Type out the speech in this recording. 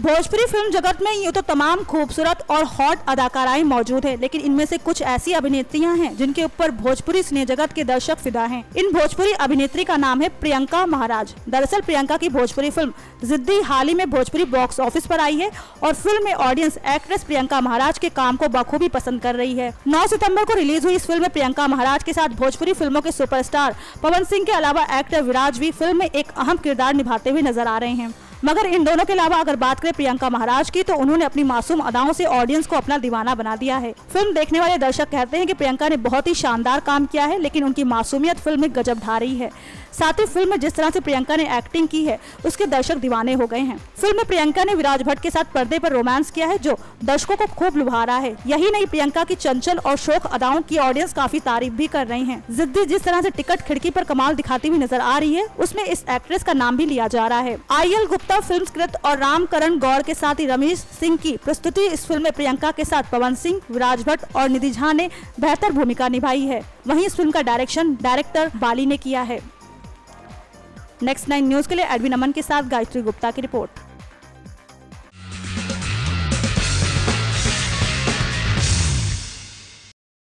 Bhojpuri film जगत में यूँ तो तमाम खूबसूरत और हॉट अदाकाराएं मौजूद है, लेकिन इनमें से कुछ ऐसी अभिनेत्रियां हैं जिनके ऊपर भोजपुरी सिने जगत के दर्शक फिदा हैं। इन भोजपुरी अभिनेत्री का नाम है प्रियंका महाराज। दरअसल प्रियंका की भोजपुरी फिल्म जिद्दी हाल ही में भोजपुरी बॉक्स ऑफिस पर आई है और फिल्म में ऑडियंस एक्ट्रेस प्रियंका महाराज के काम को बखूबी पसंद कर रही है। 9 सितंबर को रिलीज हुई इस फिल्म में प्रियंका महाराज के साथ भोजपुरी फिल्मों के सुपरस्टार पवन सिंह के अलावा एक्टर विराज भी फिल्म में एक अहम किरदार निभाते हुए नजर आ रहे हैं। मगर इन दोनों के अलावा अगर बात करें प्रियंका महाराज की, तो उन्होंने अपनी मासूम अदाओं से ऑडियंस को अपना दीवाना बना दिया है। फिल्म देखने वाले दर्शक कहते हैं कि प्रियंका ने बहुत ही शानदार काम किया है, लेकिन उनकी मासूमियत फिल्म में गजब ढा रही है। साथ ही फिल्म में जिस तरह से प्रियंका ने एक्टिंग की है उसके दर्शक दीवाने हो गए हैं। फिल्म में प्रियंका ने विराज भट्ट के साथ पर्दे पर रोमांस किया है जो दर्शकों को खूब लुभा रहा है। यही नहीं, प्रियंका की चंचल और शौक अदाओं की ऑडियंस काफी तारीफ भी कर रही है। जिद्दी जिस तरह से टिकट खिड़की पर कमाल दिखाती हुई नजर आ रही है, उसमें इस एक्ट्रेस का नाम भी लिया जा रहा है। IL गुप्ता फिल्म स्क्रिप्ट और रामकरण गौर के साथ ही रमेश सिंह की प्रस्तुति इस फिल्म में प्रियंका के साथ पवन सिंह, विराज भट्ट और निधि झा ने बेहतर भूमिका निभाई है। वहीं इस फिल्म का डायरेक्टर बाली ने किया है। नेक्स्ट 9 न्यूज के लिए एडविन अमन के साथ गायत्री गुप्ता की रिपोर्ट।